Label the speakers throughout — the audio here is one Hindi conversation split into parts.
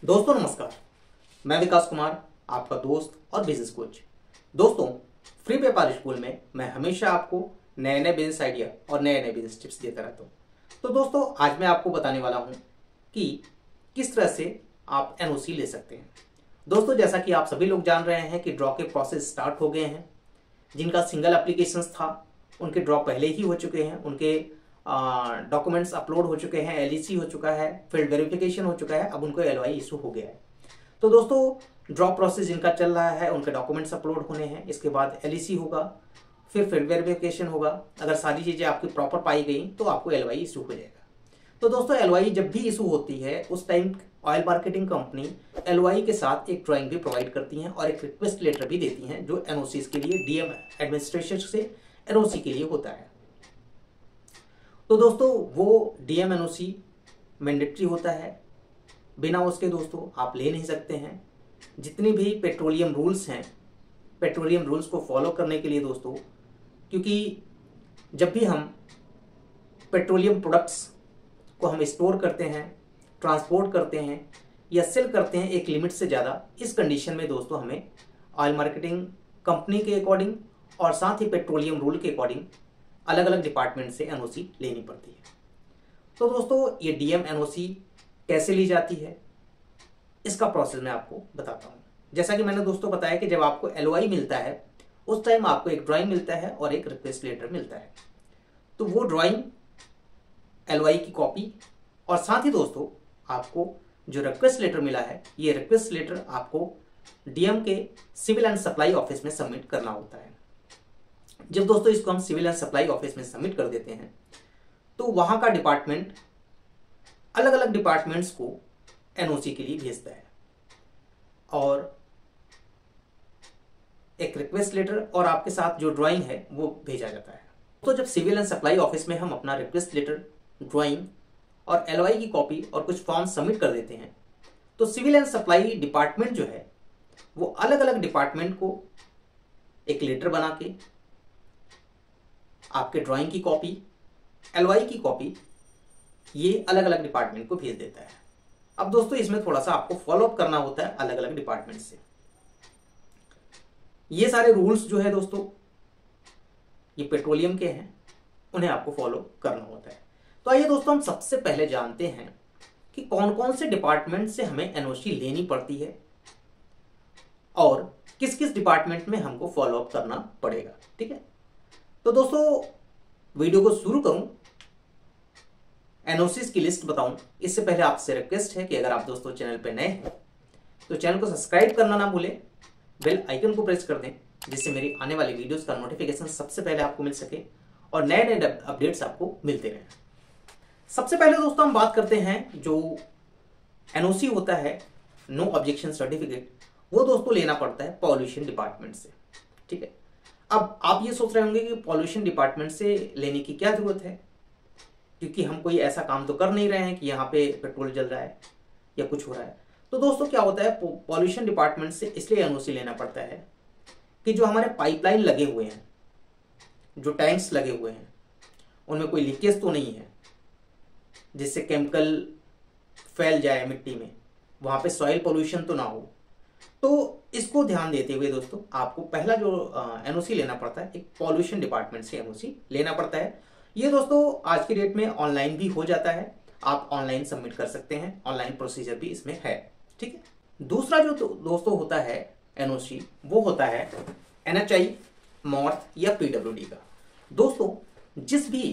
Speaker 1: दोस्तों नमस्कार, मैं विकास कुमार, आपका दोस्त और बिजनेस कोच। दोस्तों, फ्री व्यापार स्कूल में मैं हमेशा आपको नए नए बिजनेस आइडिया और नए नए बिजनेस टिप्स देता रहता हूँ। तो दोस्तों, आज मैं आपको बताने वाला हूँ कि किस तरह से आप एनओसी ले सकते हैं। दोस्तों, जैसा कि आप सभी लोग जान रहे हैं कि ड्रॉ के प्रोसेस स्टार्ट हो गए हैं। जिनका सिंगल एप्लीकेशन था उनके ड्रॉ पहले ही हो चुके हैं, उनके डॉक्यूमेंट्स अपलोड हो चुके हैं, एलईसी हो चुका है, फील्ड वेरिफिकेशन हो चुका है, अब उनको एलओआई इशू हो गया है। तो दोस्तों, ड्रॉ प्रोसेस जिनका चल रहा है उनके डॉक्यूमेंट्स अपलोड होने हैं, इसके बाद एलईसी होगा, फिर फील्ड वेरिफिकेशन होगा। अगर सारी चीज़ें आपकी प्रॉपर पाई गई तो आपको एलओआई इशू हो जाएगा। तो दोस्तों, एलओआई जब भी इशू होती है उस time oil marketing company LOI के साथ एक ड्राइंग भी प्रोवाइड करती हैं और एक रिक्वेस्ट लेटर भी देती हैं जो एनओसी के लिए डीएम एडमिनिस्ट्रेशन से एनओसी के लिए होता है। तो दोस्तों, वो डीएम एनओसी मैंडेटरी होता है, बिना उसके दोस्तों आप ले नहीं सकते हैं। जितनी भी पेट्रोलियम रूल्स हैं, पेट्रोलियम रूल्स को फॉलो करने के लिए दोस्तों, क्योंकि जब भी हम पेट्रोलियम प्रोडक्ट्स को हम स्टोर करते हैं, ट्रांसपोर्ट करते हैं या सेल करते हैं एक लिमिट से ज़्यादा, इस कंडीशन में दोस्तों हमें ऑयल मार्केटिंग कंपनी के अकॉर्डिंग और साथ ही पेट्रोलियम रूल के अकॉर्डिंग अलग अलग डिपार्टमेंट से एनओसी लेनी पड़ती है। तो दोस्तों, ये डीएम एनओसी कैसे ली जाती है इसका प्रोसेस मैं आपको बताता हूँ। जैसा कि मैंने दोस्तों बताया कि जब आपको एलओआई मिलता है उस टाइम आपको एक ड्राइंग मिलता है और एक रिक्वेस्ट लेटर मिलता है। तो वो ड्राइंग, एलओआई की कॉपी और साथ ही दोस्तों आपको जो रिक्वेस्ट लेटर मिला है, ये रिक्वेस्ट लेटर आपको डीएम के सिविल एंड सप्लाई ऑफिस में सबमिट करना होता है। जब दोस्तों इसको हम सिविल एंड सप्लाई ऑफिस में सबमिट कर देते हैं तो वहां का डिपार्टमेंट अलग अलग डिपार्टमेंट्स को एनओसी के लिए भेजता है और एक रिक्वेस्ट लेटर और आपके साथ जो ड्राइंग है वो भेजा जाता है। तो जब सिविल एंड सप्लाई ऑफिस में हम अपना रिक्वेस्ट लेटर, ड्राइंग और एलओआई की कॉपी और कुछ फॉर्म सबमिट कर देते हैं तो सिविल एंड सप्लाई डिपार्टमेंट जो है वो अलग अलग डिपार्टमेंट को एक लेटर बना के आपके ड्राइंग की कॉपी, एलओआई की कॉपी, ये अलग अलग डिपार्टमेंट को भेज देता है। अब दोस्तों, इसमें थोड़ा सा आपको फॉलो अप करना होता है अलग अलग डिपार्टमेंट से। ये सारे रूल्स जो है दोस्तों, ये पेट्रोलियम के हैं, उन्हें आपको फॉलो करना होता है। तो आइए दोस्तों, हम सबसे पहले जानते हैं कि कौन कौन से डिपार्टमेंट से हमें एनओसी लेनी पड़ती है और किस किस डिपार्टमेंट में हमको फॉलो अप करना पड़ेगा। ठीक है, तो दोस्तों वीडियो को शुरू करूं, एनओसीज की लिस्ट बताऊं इससे पहले आपसे रिक्वेस्ट है कि अगर आप दोस्तों चैनल पे नए हैं तो चैनल को सब्सक्राइब करना ना भूलें, बेल आइकन को प्रेस कर दें जिससे मेरी आने वाली वीडियोस का नोटिफिकेशन सबसे पहले आपको मिल सके और नए नए अपडेट्स आपको मिलते रहें। सबसे पहले दोस्तों हम बात करते हैं जो एनओसी होता है, नो ऑब्जेक्शन सर्टिफिकेट, वो दोस्तों लेना पड़ता है पॉल्यूशन डिपार्टमेंट से। ठीक है, अब आप ये सोच रहे होंगे कि पॉल्यूशन डिपार्टमेंट से लेने की क्या जरूरत है, क्योंकि हम कोई ऐसा काम तो कर नहीं रहे हैं कि यहाँ पे पेट्रोल जल रहा है या कुछ हो रहा है। तो दोस्तों क्या होता है, पॉल्यूशन डिपार्टमेंट से इसलिए एनओसी लेना पड़ता है कि जो हमारे पाइपलाइन लगे हुए हैं, जो टैंक्स लगे हुए हैं, उनमें कोई लीकेज तो नहीं है जिससे केमिकल फैल जाए मिट्टी में, वहां पे सॉइल पोल्यूशन तो ना हो। तो इसको ध्यान देते हुए दोस्तों आपको पहला जो एनओसी लेना पड़ता है, एक पॉल्यूशन डिपार्टमेंट से एनओसी लेना पड़ता है। ये दोस्तों आज की डेट में ऑनलाइन भी हो जाता है, आप ऑनलाइन सबमिट कर सकते हैं, ऑनलाइन प्रोसीजर भी इसमें है। ठीक है, दूसरा जो दोस्तों होता है एनओसी, वो होता है एनएचआई, मॉर्थ या पीडब्ल्यूडी का। दोस्तों, जिस भी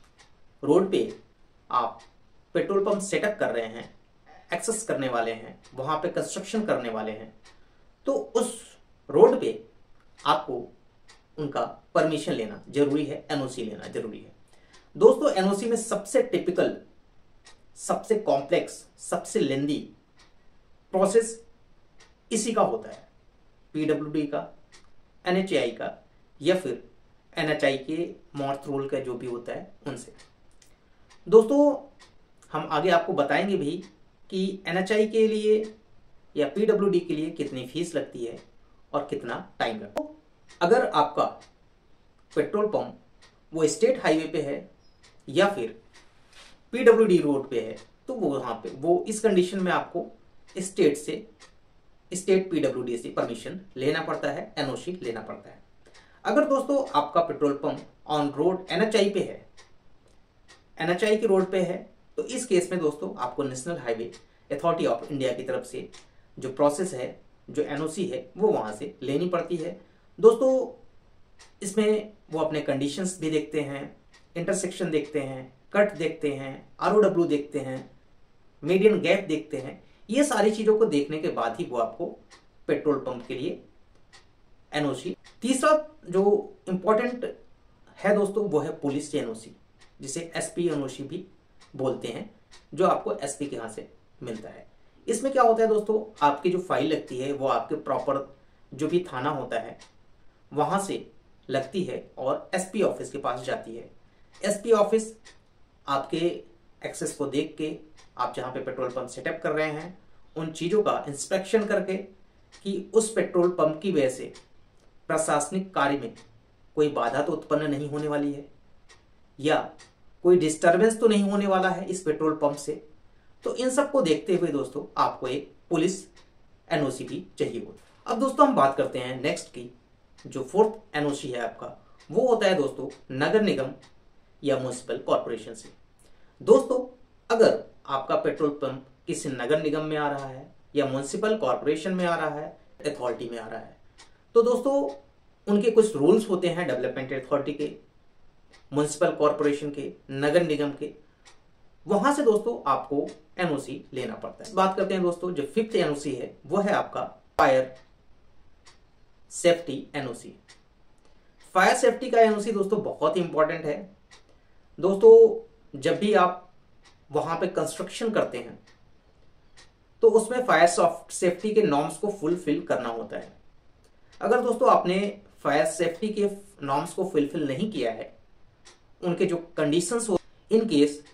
Speaker 1: रोड पे आप पेट्रोल पंप सेटअप कर रहे हैं, एक्सेस करने वाले हैं, वहां पे कंस्ट्रक्शन करने वाले हैं, तो उस रोड पे आपको उनका परमिशन लेना जरूरी है, एनओसी लेना जरूरी है। दोस्तों, एनओसी में सबसे टिपिकल, सबसे कॉम्प्लेक्स, सबसे लेंदी प्रोसेस इसी का होता है, पीडब्ल्यूडी का, एनएचआई का या फिर एनएचआई के मॉर्थ रूल का जो भी होता है उनसे। दोस्तों, हम आगे आपको बताएंगे भी कि एनएचआई के लिए या पीडब्ल्यूडी के लिए कितनी फीस लगती है और कितना टाइम लगता है। अगर आपका पेट्रोल पंप वो स्टेट हाईवे पे है या फिर पीडब्ल्यूडी रोड पे है तो वो वहां पे वो इस कंडीशन में आपको स्टेट से स्टेट पीडब्ल्यूडी से परमिशन लेना पड़ता है, एनओसी लेना पड़ता है। अगर दोस्तों आपका petrol pump on road NHI पे है, एनएचआई की रोड पे है, तो इस केस में दोस्तों आपको National Highway Authority of India की तरफ से जो प्रोसेस है, जो एनओसी है, वो वहां से लेनी पड़ती है। दोस्तों इसमें वो अपने कंडीशंस भी देखते हैं, इंटरसेक्शन देखते हैं, कट देखते हैं, आरओडब्ल्यू देखते हैं, मीडियन गैप देखते हैं। ये सारी चीजों को देखने के बाद ही वो आपको पेट्रोल पंप के लिए एनओसी। तीसरा जो इंपॉर्टेंट है दोस्तों वो है पुलिस एनओसी, जिसे एसपी एनओसी भी बोलते हैं, जो आपको एसपी के यहाँ से मिलता है। इसमें क्या होता है दोस्तों, आपकी जो फाइल लगती है वो आपके प्रॉपर जो भी थाना होता है वहां से लगती है और एसपी ऑफिस के पास जाती है। एसपी ऑफिस आपके एक्सेस को देख के, आप जहां पे पेट्रोल पंप सेटअप कर रहे हैं उन चीजों का इंस्पेक्शन करके कि उस पेट्रोल पंप की वजह से प्रशासनिक कार्य में कोई बाधा तो उत्पन्न नहीं होने वाली है या कोई डिस्टरबेंस तो नहीं होने वाला है इस पेट्रोल पंप से। तो इन सब को देखते हुए दोस्तों आपको एक पुलिस एनओसी भी चाहिए होता। अब दोस्तों हम बात करते हैं नेक्स्ट की, जो फोर्थ एनओसी है आपका, वो होता है दोस्तों नगर निगम या म्युनिसिपल कॉर्पोरेशन से। दोस्तों अगर आपका पेट्रोल पंप किसी नगर निगम में आ रहा है या म्युनिसिपल कॉर्पोरेशन में आ रहा है, अथॉरिटी में आ रहा है, तो दोस्तों उनके कुछ रूल्स होते हैं डेवलपमेंट अथॉरिटी के, म्युनिसिपल कॉर्पोरेशन के, नगर निगम के। वहां से दोस्तों आपको एनओसी लेना पड़ता है। बात करते हैं दोस्तों, जो फिफ्थ एनओसी है वो है आपका fire safety NOC. Fire safety का एनओसी दोस्तों बहुत ही इंपॉर्टेंट है। दोस्तों जब भी आप वहां पे कंस्ट्रक्शन करते हैं तो उसमें फायर सेफ्टी के नॉर्म्स को फुलफिल करना होता है। अगर दोस्तों आपने फायर सेफ्टी के नॉर्म्स को फुलफिल नहीं किया है, उनके जो कंडीशंस हो, इन केस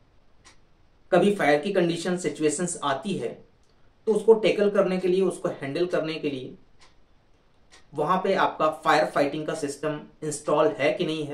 Speaker 1: कभी फायर की कंडीशन सिचुएशंस आती है तो उसको टेकल करने के लिए, उसको हैंडल करने के लिए वहां पे आपका फायर फाइटिंग का सिस्टम इंस्टॉल है कि नहीं है,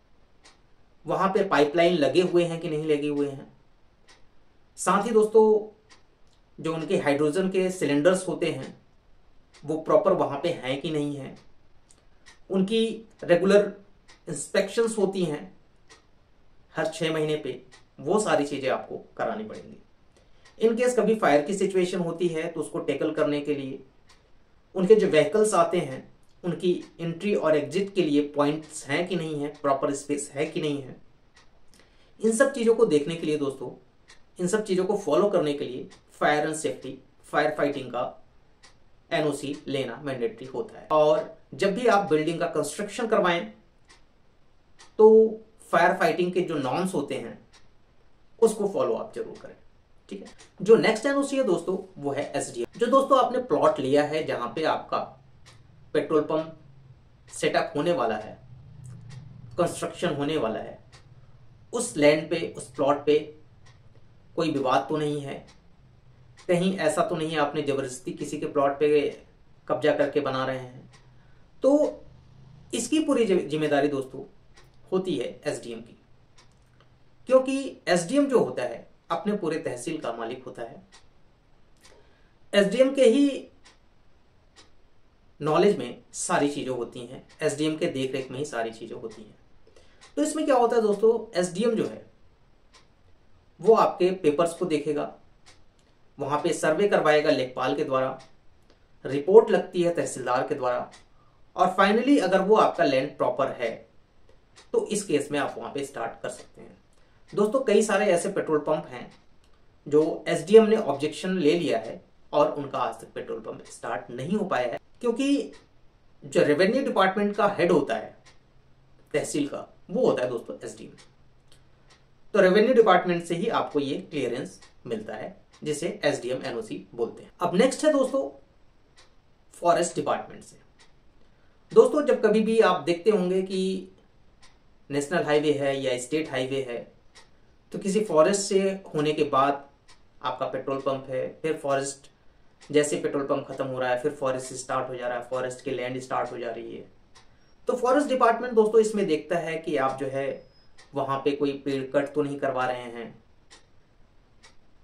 Speaker 1: वहां पे पाइपलाइन लगे हुए हैं कि नहीं लगे हुए हैं, साथ ही दोस्तों जो उनके हाइड्रोजन के सिलेंडर्स होते हैं वो प्रॉपर वहां पे हैं कि नहीं है, उनकी रेगुलर इंस्पेक्शंस होती हैं हर 6 महीने पे, वो सारी चीजें आपको करानी पड़ेंगी। इन केस कभी फायर की सिचुएशन होती है तो उसको टेकल करने के लिए उनके जो व्हीकल्स आते हैं उनकी एंट्री और एग्जिट के लिए पॉइंट्स हैं कि नहीं है, प्रॉपर स्पेस है कि नहीं है, इन सब चीजों को देखने के लिए दोस्तों, इन सब चीजों को फॉलो करने के लिए fire and safety, fire fighting का एनओसी लेना मैंडेटरी होता है। और जब भी आप बिल्डिंग का कंस्ट्रक्शन करवाएं तो फायर फाइटिंग के जो नॉर्म्स होते हैं उसको फॉलो आप जरूर करें, ठीक है। जो नेक्स्ट एनओसी है दोस्तों वो है एसडीएम। जो दोस्तों आपने प्लॉट लिया है जहां पे आपका पेट्रोल पंप सेटअप होने वाला है, कंस्ट्रक्शन होने वाला है, उस लैंड पे, उस प्लॉट पे कोई विवाद तो नहीं है, कहीं ऐसा तो नहीं है आपने जबरदस्ती किसी के प्लॉट पे कब्जा करके बना रहे हैं, तो इसकी पूरी जिम्मेदारी दोस्तों होती है एसडीएम की, क्योंकि एसडीएम जो होता है अपने पूरे तहसील का मालिक होता है। एसडीएम के ही नॉलेज में सारी चीजें होती हैं, एसडीएम के देखरेख में ही सारी चीजें होती हैं। तो इसमें क्या होता है दोस्तों, एसडीएम जो है वो आपके पेपर्स को देखेगा, वहां पे सर्वे करवाएगा लेखपाल के द्वारा, रिपोर्ट लगती है तहसीलदार के द्वारा, और फाइनली अगर वो आपका लैंड प्रॉपर है तो इस केस में आप वहां पे स्टार्ट कर सकते हैं। दोस्तों कई सारे ऐसे पेट्रोल पंप हैं जो एसडीएम ने ऑब्जेक्शन ले लिया है और उनका आज तक पेट्रोल पंप स्टार्ट नहीं हो पाया है, क्योंकि जो रेवेन्यू डिपार्टमेंट का हेड होता है तहसील का, वो होता है दोस्तों एसडीएम। तो रेवेन्यू डिपार्टमेंट से ही आपको ये क्लियरेंस मिलता है, जिसे एसडीएम एनओसी बोलते हैं। अब नेक्स्ट है दोस्तों फॉरेस्ट डिपार्टमेंट से। दोस्तों जब कभी भी आप देखते होंगे कि नेशनल हाईवे है या स्टेट हाईवे है, तो किसी फॉरेस्ट से होने के बाद आपका पेट्रोल पंप है, फिर फॉरेस्ट जैसे पेट्रोल पंप खत्म हो रहा है फिर फॉरेस्ट स्टार्ट हो जा रहा है, फॉरेस्ट की लैंड स्टार्ट हो जा रही है। तो फॉरेस्ट डिपार्टमेंट दोस्तों इसमें देखता है कि आप जो है वहां पे कोई पेड़ कट तो नहीं करवा रहे हैं,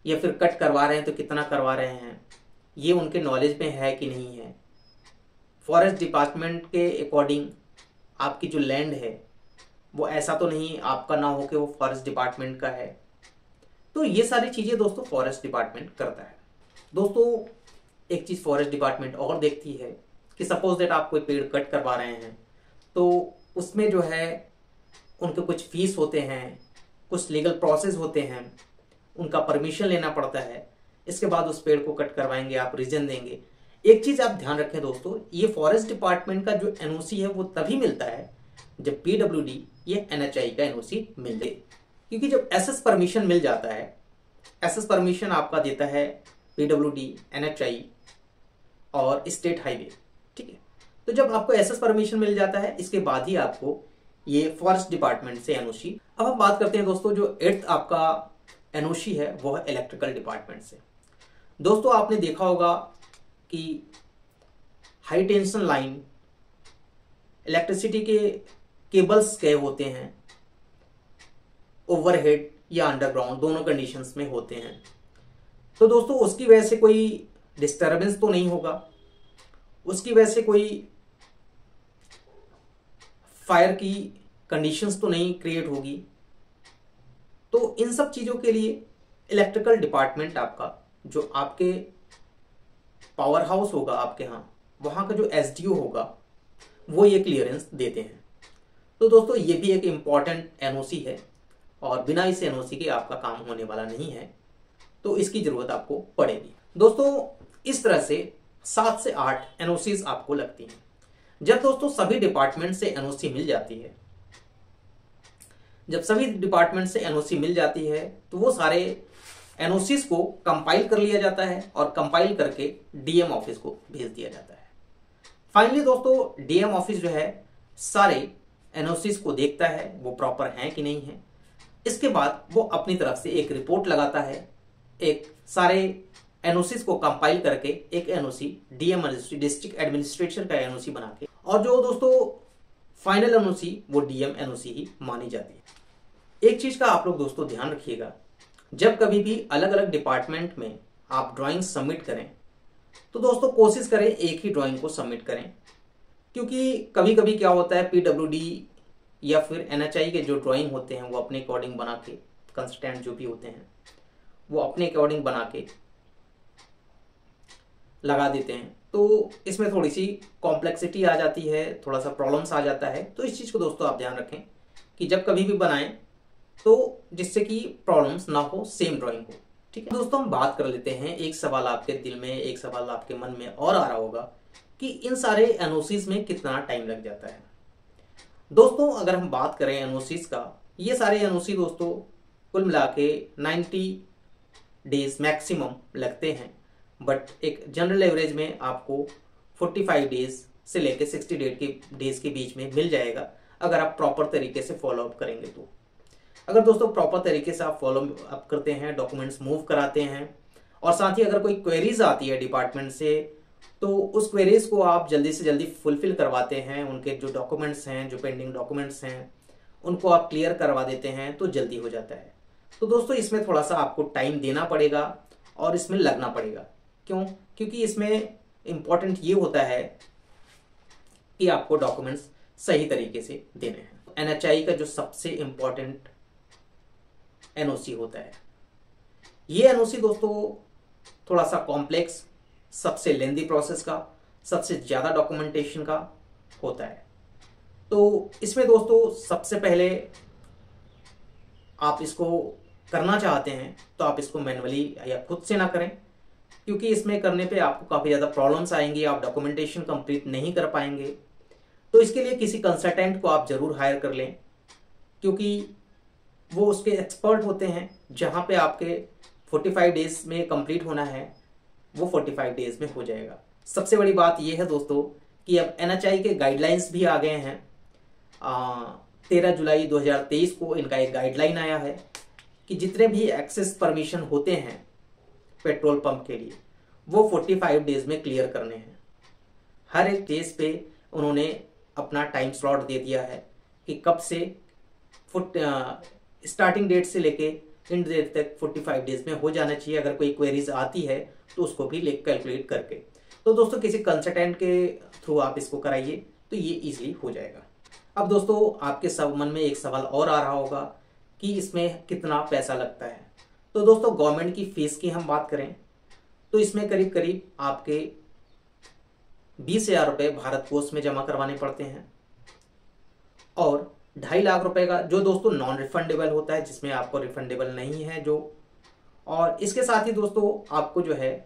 Speaker 1: या फिर कट करवा रहे हैं तो कितना करवा रहे हैं, ये उनके नॉलेज में है कि नहीं है। फॉरेस्ट डिपार्टमेंट के अकॉर्डिंग आपकी जो लैंड है वो ऐसा तो नहीं आपका ना हो कि वो फॉरेस्ट डिपार्टमेंट का है। तो ये सारी चीज़ें दोस्तों फॉरेस्ट डिपार्टमेंट करता है। दोस्तों एक चीज़ फॉरेस्ट डिपार्टमेंट और देखती है कि सपोज दैट आप कोई पेड़ कट करवा रहे हैं तो उसमें जो है उनके कुछ फीस होते हैं, कुछ लीगल प्रोसेस होते हैं, उनका परमिशन लेना पड़ता है। इसके बाद उस पेड़ को कट करवाएंगे, आप रीजन देंगे। एक चीज़ आप ध्यान रखें दोस्तों, ये फॉरेस्ट डिपार्टमेंट का जो एनओसी है वो तभी मिलता है जब पीडब्ल्यूडी या एनएचआई का एनओसी मिल जाए। क्योंकि जब एसएस परमिशन मिल जाता है, एसएस परमिशन आपका देता है पीडब्ल्यूडी, एनएचआई और स्टेट हाईवे, ठीक है। तो जब आपको एसएस परमिशन मिल जाता है इसके बाद ही आपको ये फॉरेस्ट डिपार्टमेंट से एनओसी। अब हम बात करते हैं दोस्तों जो 8th आपका एनओसी है वो है इलेक्ट्रिकल डिपार्टमेंट से। दोस्तों आपने देखा होगा कि हाई टेंशन लाइन, इलेक्ट्रिसिटी के केबल्स गए होते हैं, ओवरहेड या अंडरग्राउंड दोनों कंडीशंस में होते हैं। तो दोस्तों उसकी वजह से कोई डिस्टरबेंस तो नहीं होगा, उसकी वजह से कोई फायर की कंडीशंस तो नहीं क्रिएट होगी। तो इन सब चीज़ों के लिए इलेक्ट्रिकल डिपार्टमेंट आपका जो आपके पावर हाउस होगा आपके यहाँ, वहाँ का जो एसडीओ होगा वो ये क्लियरेंस देते हैं। तो दोस्तों ये भी एक इम्पॉर्टेंट एनओसी है और बिना इस एनओसी के आपका काम होने वाला नहीं है, तो इसकी ज़रूरत आपको पड़ेगी। दोस्तों इस तरह से 7 से 8 एनओसीज आपको लगती हैं। जब दोस्तों सभी डिपार्टमेंट से एनओसी मिल जाती है, जब सभी डिपार्टमेंट से एनओसी मिल जाती है तो वो सारे एनओसीज को कंपाइल कर लिया जाता है और कंपाइल करके डीएम ऑफिस को भेज दिया जाता है। फाइनली दोस्तों डीएम ऑफिस जो है सारे एनओसीज को देखता है वो प्रॉपर हैं कि नहीं है। इसके बाद वो अपनी तरफ से एक रिपोर्ट लगाता है, एक सारे एनओसीज को कंपाइल करके एक एनओसी डीएम डिस्ट्रिक्ट एडमिनिस्ट्रेशन का एनओसी बना के, और जो दोस्तों फाइनल एनओसी वो डीएम एनओसी ही मानी जाती है। एक चीज का आप लोग दोस्तों ध्यान रखिएगा, जब कभी भी अलग अलग डिपार्टमेंट में आप ड्राइंग सबमिट करें तो दोस्तों कोशिश करें एक ही ड्राइंग को सबमिट करें। क्योंकि कभी कभी क्या होता है पीडब्ल्यूडी या फिर एनएचआई के जो ड्राइंग होते हैं वो अपने अकॉर्डिंग बना के, कंसल्टेंट जो भी होते हैं वो अपने अकॉर्डिंग बना के लगा देते हैं। तो इसमें थोड़ी सी कॉम्प्लेक्सिटी आ जाती है, थोड़ा सा प्रॉब्लम्स आ जाता है। तो इस चीज़ को दोस्तों आप ध्यान रखें कि जब कभी भी बनाएं तो जिससे कि प्रॉब्लम्स ना हो सेम ड्राइंग को, ठीक है। दोस्तों हम बात कर लेते हैं, एक सवाल आपके दिल में, एक सवाल आपके मन में और आ रहा होगा कि इन सारे एनओसीज में कितना टाइम लग जाता है। दोस्तों अगर हम बात करें एनओसीज का, ये सारे एनओसी दोस्तों कुल मिला के 90 डेज मैक्सिमम लगते हैं, बट एक जनरल एवरेज में आपको 45 डेज से लेकर 60 डेज के बीच में मिल जाएगा अगर आप प्रॉपर तरीके से फॉलो अप करेंगे। तो अगर दोस्तों प्रॉपर तरीके से आप फॉलो अप करते हैं, डॉक्यूमेंट्स मूव कराते हैं और साथ ही अगर कोई क्वेरीज आती है डिपार्टमेंट से तो उस क्वेरीज को आप जल्दी से जल्दी फुलफिल करवाते हैं, उनके जो डॉक्यूमेंट्स हैं, जो पेंडिंग डॉक्यूमेंट्स हैं उनको आप क्लियर करवा देते हैं तो जल्दी हो जाता है। तो दोस्तों इसमें थोड़ा सा आपको टाइम देना पड़ेगा और इसमें लगना पड़ेगा। क्यों? क्योंकि इसमें इम्पॉर्टेंट ये होता है कि आपको डॉक्यूमेंट्स सही तरीके से देने हैं। एनएचआई का जो सबसे इम्पॉर्टेंट एनओसी होता है, ये एनओसी दोस्तों थोड़ा सा कॉम्प्लेक्स, सबसे लेंदी प्रोसेस का, सबसे ज़्यादा डॉक्यूमेंटेशन का होता है। तो इसमें दोस्तों सबसे पहले आप इसको करना चाहते हैं तो आप इसको मैन्युअली या खुद से ना करें, क्योंकि इसमें करने पे आपको काफ़ी ज़्यादा प्रॉब्लम्स आएंगी, आप डॉक्यूमेंटेशन कंप्लीट नहीं कर पाएंगे। तो इसके लिए किसी कंसल्टेंट को आप ज़रूर हायर कर लें, क्योंकि वो उसके एक्सपर्ट होते हैं। जहाँ पे आपके 45 डेज में कंप्लीट होना है वो 45 डेज में हो जाएगा। सबसे बड़ी बात यह है दोस्तों कि अब एनएचआई के गाइडलाइंस भी आ गए हैं। 13 जुलाई 2023 को इनका एक गाइडलाइन आया है कि जितने भी एक्सेस परमिशन होते हैं पेट्रोल पंप के लिए वो 45 डेज में क्लियर करने हैं। हर एक डेज पे उन्होंने अपना टाइम स्लॉट दे दिया है कि कब से स्टार्टिंग डेट से लेके इन डेट तक 45 डेज में हो जाना चाहिए। अगर कोई क्वेरीज आती है तो उसको भी कैलकुलेट करके। तो दोस्तों किसी कंसल्टेंट के थ्रू आप इसको कराइए तो ये इजीली हो जाएगा। अब दोस्तों आपके सब मन में एक सवाल और आ रहा होगा कि इसमें कितना पैसा लगता है। तो दोस्तों गवर्नमेंट की फीस की हम बात करें तो इसमें करीब करीब आपके 20,000 रुपये भारत कोष में जमा करवाने पड़ते हैं और 2.5 लाख रुपए का जो दोस्तों नॉन रिफंडेबल होता है, जिसमें आपको रिफंडेबल नहीं है जो। और इसके साथ ही दोस्तों आपको जो है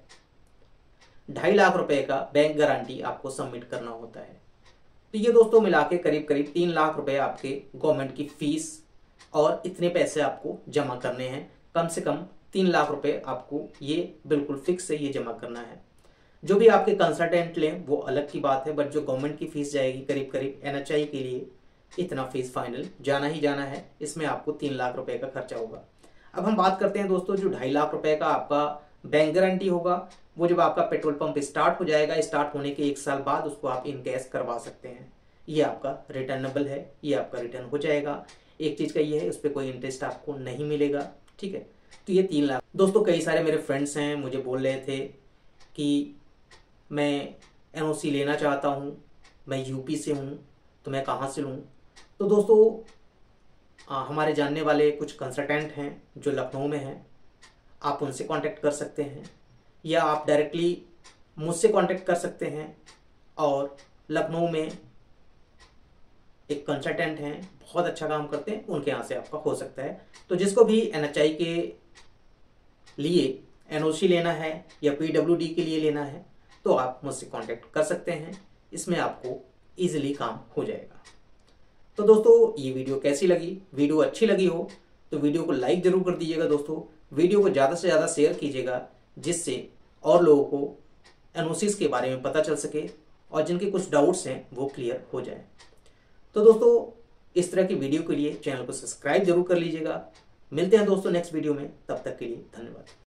Speaker 1: 2.5 लाख रुपए का बैंक गारंटी आपको सबमिट करना होता है। तो ये दोस्तों मिला के करीब करीब 3 लाख रुपए आपके गवर्नमेंट की फीस और इतने पैसे आपको जमा करने हैं। कम से कम 3 लाख रुपए आपको ये बिल्कुल फिक्स है, ये जमा करना है। जो भी आपके कंसल्टेंट लें वो अलग की बात है, बट जो गवर्नमेंट की फीस जाएगी करीब करीब NHI के लिए इतना फीस फाइनल जाना ही जाना है। इसमें आपको 3 लाख रुपए का खर्चा होगा। अब हम बात करते हैं दोस्तों जो 2.5 लाख रुपए का आपका बैंक गारंटी होगा, वो जब आपका पेट्रोल पंप स्टार्ट हो जाएगा, स्टार्ट होने के 1 साल बाद उसको आप इन कैश करवा सकते हैं। ये आपका रिटर्नेबल है, ये आपका रिटर्न हो जाएगा। एक चीज का ये है, उस पर कोई इंटरेस्ट आपको नहीं मिलेगा, ठीक है। तो ये 3 लाख। दोस्तों कई सारे मेरे फ्रेंड्स हैं मुझे बोल रहे थे कि मैं NOC लेना चाहता हूँ, मैं यूपी से हूँ, तो मैं कहाँ से लूँ। तो दोस्तों हमारे जानने वाले कुछ कंसल्टेंट हैं जो लखनऊ में हैं, आप उनसे कांटेक्ट कर सकते हैं या आप डायरेक्टली मुझसे कांटेक्ट कर सकते हैं। और लखनऊ में एक कंसल्टेंट हैं, बहुत अच्छा काम करते हैं, उनके यहाँ से आपका हो सकता है। तो जिसको भी NHI के लिए NOC लेना है या PWD के लिए लेना है तो आप मुझसे कांटेक्ट कर सकते हैं, इसमें आपको इजीली काम हो जाएगा। तो दोस्तों ये वीडियो कैसी लगी? वीडियो अच्छी लगी हो तो वीडियो को लाइक जरूर कर दीजिएगा दोस्तों। वीडियो को ज़्यादा से ज़्यादा शेयर कीजिएगा, जिससे और लोगों को NOCs के बारे में पता चल सके और जिनके कुछ डाउट्स हैं वो क्लियर हो जाए। तो दोस्तों इस तरह की वीडियो के लिए चैनल को सब्सक्राइब जरूर कर लीजिएगा। मिलते हैं दोस्तों नेक्स्ट वीडियो में, तब तक के लिए धन्यवाद।